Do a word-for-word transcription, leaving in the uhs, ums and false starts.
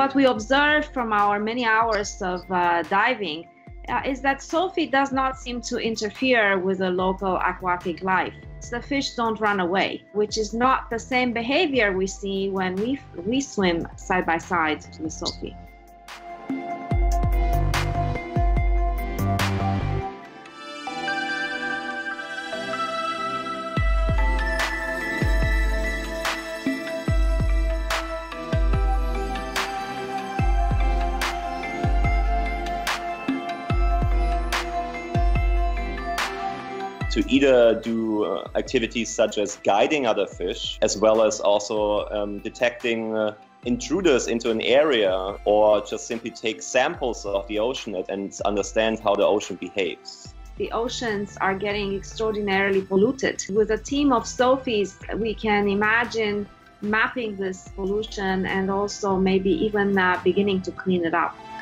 what we observe from our many hours of uh, diving uh, is that Sophie does not seem to interfere with the local aquatic life. The fish don't run away, which is not the same behavior we see when we, we swim side by side with Sophie. To either do uh, activities such as guiding other fish, as well as also um, detecting uh, intruders into an area, or just simply take samples of the ocean and understand how the ocean behaves. The oceans are getting extraordinarily polluted. With a team of Sophies, we can imagine mapping this pollution and also maybe even uh, beginning to clean it up.